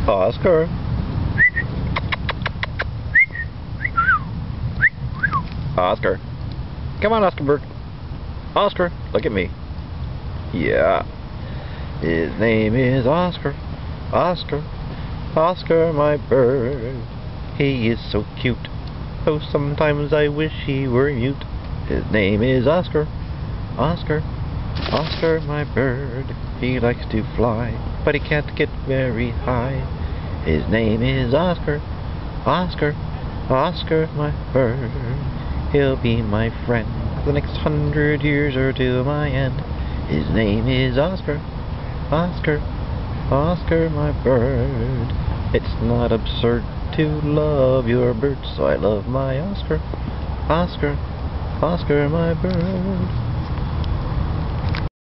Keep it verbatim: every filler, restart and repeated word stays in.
Oscar. Oscar. Come on, Oscar bird. Oscar, look at me. Yeah. His name is Oscar. Oscar. Oscar, my bird. He is so cute. Oh, sometimes I wish he were mute. His name is Oscar. Oscar. Oscar, my bird. He likes to fly, but he can't get very high. His name is Oscar. Oscar. Oscar, my bird. He'll be my friend the next hundred years or to my end. His name is Oscar. Oscar. Oscar, my bird. It's not absurd to love your bird, so I love my Oscar. Oscar. Oscar, my bird.